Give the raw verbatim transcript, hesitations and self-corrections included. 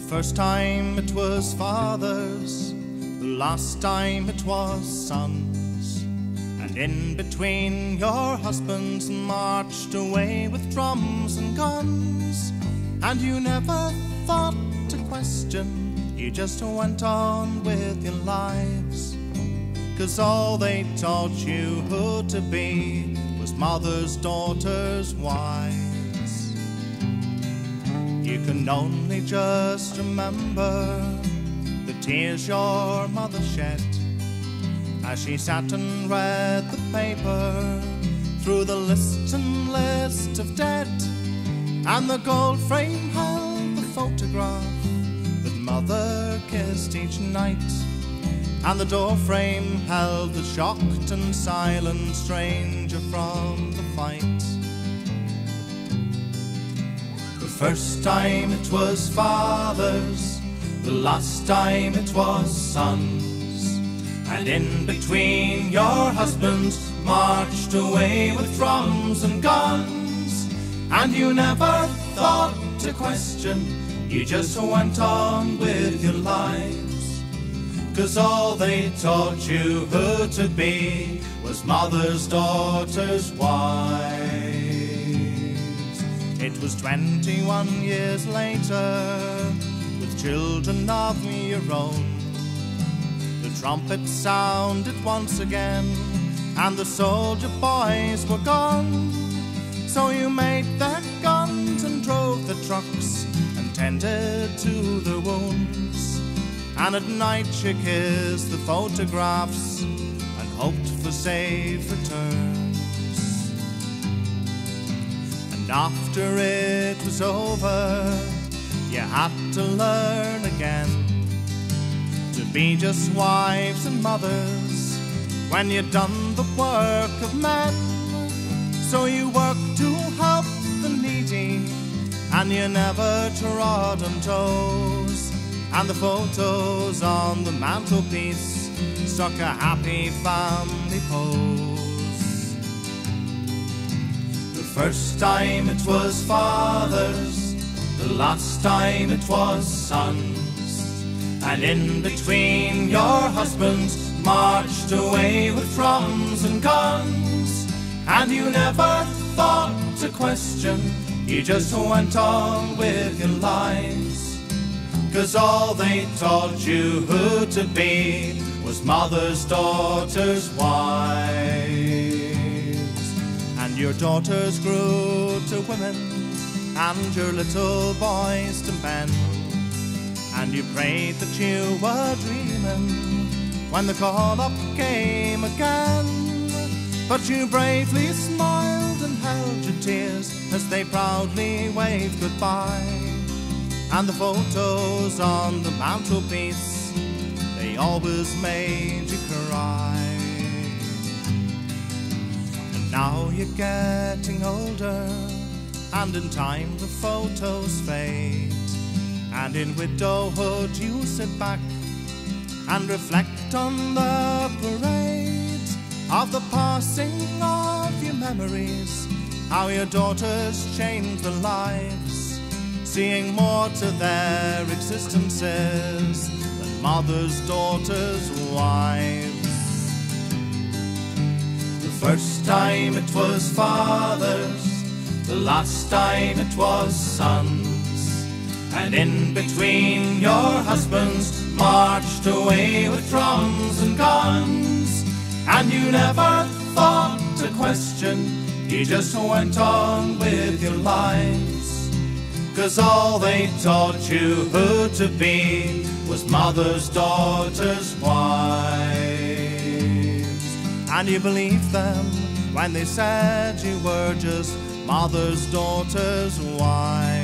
first time it was fathers, the last time it was sons, and in between your husbands marched away with drums and guns, and you never thought to question, you just went on with your lives, 'cause all they taught you who to be was mothers, daughters, wives. You can only just remember the tears your mother shed as she sat and read the paper through the list and list of dead, and the gold frame held the photograph that mother kissed each night, and the door frame held the shocked and silent stranger from the fight. The first time it was fathers, the last time it was sons, and in between your husbands marched away with drums and guns, and you never thought to question, you just went on with your lives, 'cause all they taught you who to be was mothers, daughters, wives. It was twenty-one years later, with children of your own, the trumpet sounded once again, and the soldier boys were gone. So you made their guns and drove the trucks and tended to the wounds, and at night you kissed the photographs and hoped for safe returns. And after it was over, you had to learn again to be just wives and mothers when you'd done the work of men. So you worked to help the needy, and you never trod on toes, and the photos on the mantelpiece struck a happy family pose. The first time it was fathers, the last time it was sons, and in between your husbands marched away with drums and guns, and you never thought to question, you just went on with your lives, 'cause all they taught you who to be was mothers, daughters, wives. And your daughters grew to women, and your little boys to men, and you prayed that you were dreaming when the call-up came again. But you bravely smiled and held your tears as they proudly waved goodbye, and the photos on the mantelpiece, they always made you cry. And now you're getting older, and in time the photos fade, and in widowhood you sit back and reflect on the parade of the passing of your memories, how your daughters changed their lives, seeing more to their existences than mothers, daughters, wives. The first time it was fathers, the last time it was sons, and in between your husbands marched away with drums and guns, and you never thought to question, you just went on with your lives, 'cause all they taught you who to be was mothers, daughters, wives. And you believed them when they said you were just mothers, daughters, wives.